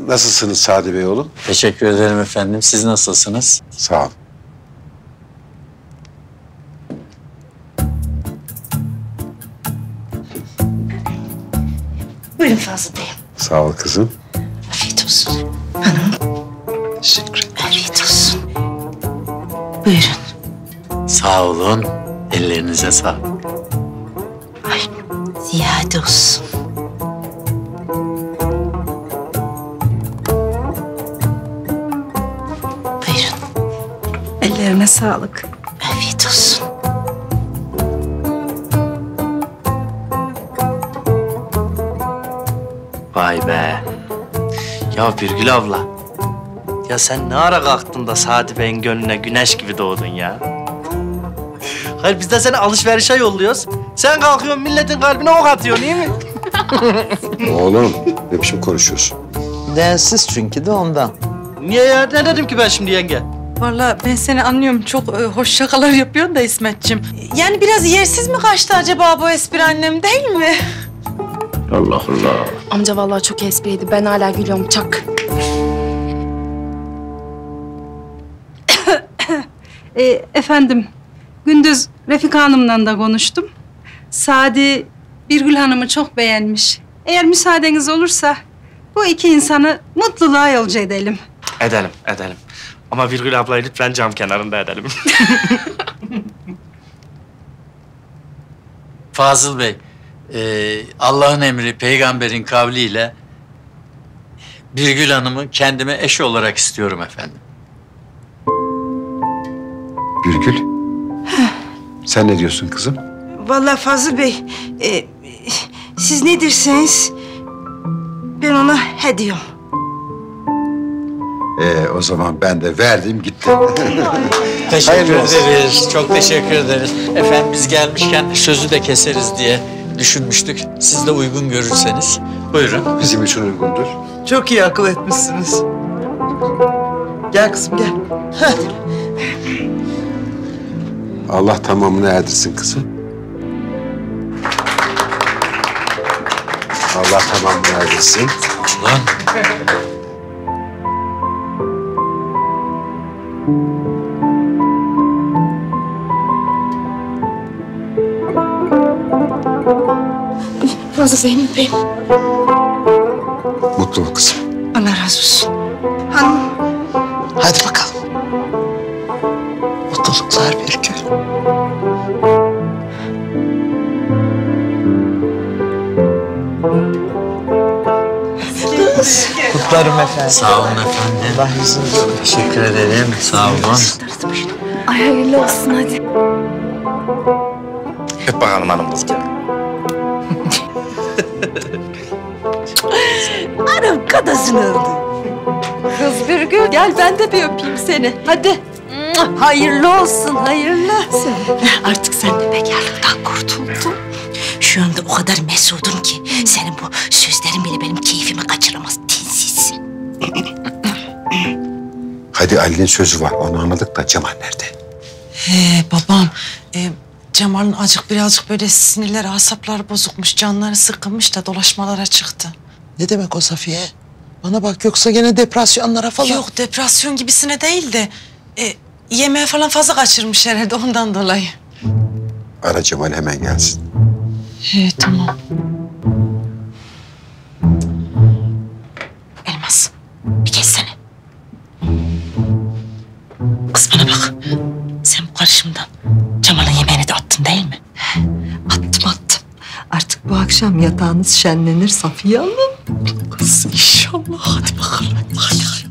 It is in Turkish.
Nasılsınız Sadi Bey oğlum? Teşekkür ederim efendim. Siz nasılsınız? Sağ ol. Buyurun Fazıl Bey. Sağ ol kızım. Afiyet olsun. Hanım. Teşekkür ederim. Afiyet olsun. Buyurun. Sağ olun. Ellerinize sağlık. Ay, ziyade olsun. Buyurun. Ellerine sağlık. Afiyet olsun. Vay be. Ya Birgül abla. Ya sen ne ara kalktın da Sadi Bey'in gönlüne güneş gibi doğdun ya? Hayır biz de seni alışverişe yolluyoruz. Sen kalkıyorsun milletin kalbine ok atıyorsun iyi mi? Oğlum ne biçim konuşuyorsun? Densiz çünkü de ondan. Niye ya? Ne dedim ki ben şimdi yenge? Vallahi ben seni anlıyorum. Çok hoş şakalar yapıyorsun da İsmetciğim. Yani biraz yersiz mi kaçtı acaba bu espri annem değil mi? Allah Allah. Amca vallahi çok espriydi. Ben hala gülüyorum. Çak. Efendim, gündüz Refika Hanım'la da konuştum. Sadi, Birgül Hanım'ı çok beğenmiş. Eğer müsaadeniz olursa bu iki insanı mutluluğa yolcu edelim. Edelim, edelim. Ama Birgül ablayı lütfen cam kenarında edelim. Fazıl Bey, Allah'ın emri, peygamberin kavliyle Birgül Hanım'ı kendime eş olarak istiyorum efendim. Birgül. Sen ne diyorsun kızım? Vallahi Fazıl Bey, siz ne derseniz ben ona he diyorum. O zaman ben de verdim gitti. Teşekkür Hayırlı olsun. ederiz. Çok teşekkür ederiz. Efendim biz gelmişken sözü de keseriz diye düşünmüştük. Siz de uygun görürseniz. Buyurun. Bizim için uygundur. Çok iyi akıl etmişsiniz. Gel kızım gel. Allah tamamını erdirsin kızım. Allah tamamını erdirsin. Ulan. Fazıl Zeynep Bey. Mutlu ol kızım. Allah razı olsun. Hanım. Hadi bakalım. Mutluluklar Birgül. Kutlarım efendim. Sağ olun efendim. Allah yüzünüzü. Teşekkür ederim. Sağ olun. Ay hayırlı olsun hadi. Öp bakalım hanım kız gel. Anam kadasını öldü. Kız Birgül, gel ben de bir öpeyim seni. Hadi. Hayırlı olsun, hayırlı. Artık sen de bekarlıktan kurtuldun. Şu anda o kadar mesudum ki senin bu sözlerin bile benim keyfimi kaçıramaz. Tinsiz. Hadi Ali'nin sözü var. Onu anladık da Cemal nerede? Babam, Cemal'in birazcık böyle sinirleri, asapları bozukmuş, canları sıkılmış da dolaşmalara çıktı. Ne demek o Safiye? Bana bak yoksa gene depresyonlara falan. Yok, depresyon gibisine değil de yemeğe falan fazla kaçırmış herhalde ondan dolayı. Ara Cemal hemen gelsin. Tamam. Elmas, bir kessene. Kız bana bak. Sen bu karışımdan Cemal'ın yemeğini de attın değil mi? Attım. Artık bu akşam yatağınız şenlenir Safiye Hanım. Kız inşallah, hadi bakalım. Hadi.